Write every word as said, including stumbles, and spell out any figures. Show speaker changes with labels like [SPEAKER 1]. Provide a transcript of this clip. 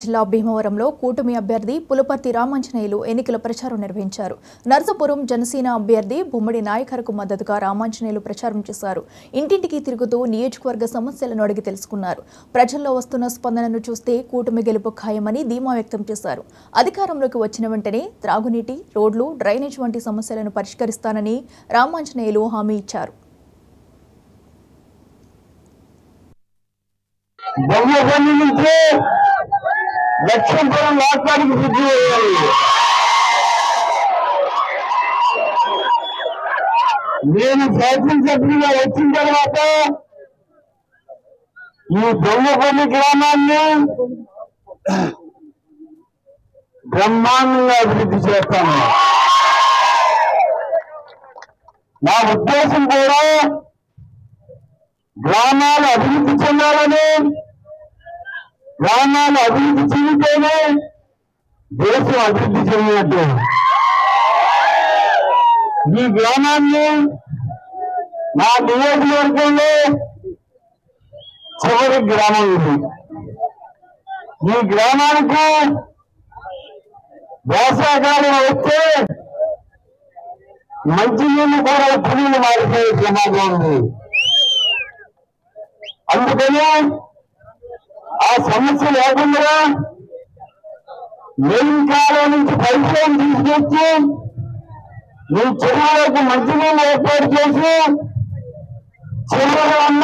[SPEAKER 1] జిల్లా భీమవరంలో కూటమి అభ్యర్థి పులపర్తి రామాంజనేయులు ఎన్నికల ప్రచారం నిర్వహించారు. నర్సాపురం జనసేన అభ్యర్థి బొమ్మడి నాయకర్కు మద్దతుగా రామాంజనేయులు ప్రచారం చేశారు. ఇంటింటికి తిరుగుతూ నియోజకవర్గ సమస్యలను అడిగి తెలుసుకున్నారు. ప్రజల్లో వస్తున్న స్పందనను చూస్తే కూటమి గెలుపు ఖాయమని ధీమా వ్యక్తం చేశారు. అధికారంలోకి వచ్చిన వెంటనే త్రాగునీటి, రోడ్లు, డ్రైనేజ్ వంటి సమస్యలను పరిష్కరిస్తానని రామాంజనేయులు హామీ ఇచ్చారు.
[SPEAKER 2] బొమ్మపల్లి నుంచి లక్ష్మీపురం రాష్ట్రానికి సిద్ధి చేయాలి. నేను శాసనసభ్యులుగా వచ్చిన తర్వాత ఈ బొమ్మపల్లి గ్రామాన్ని బ్రహ్మాండంగా అభివృద్ధి చేస్తాను. నా ఉద్దేశం కూడా గ్రామాలు అభివృద్ధి చెందాలని, గ్రామాలు అభివృద్ధి చెందితేనే దేశం అభివృద్ధి చెందినట్టు. ఈ గ్రామాన్ని నా నియోజకవర్గంలో చివరి గ్రామం ఇది. ఈ గ్రామానికి వేసవకాలం వస్తే మంచినీళ్ళు కూడా పురుగులు మారిపోయే ప్రమాదం ఉంది. అందుకని ఆ సమస్య లేకుండా మెయిన్ కాలం నుంచి పరిచయం తీసుకొచ్చి ఈ చెరువులకు మంచినీళ్ళు ఏర్పాటు చేసి చెరువులు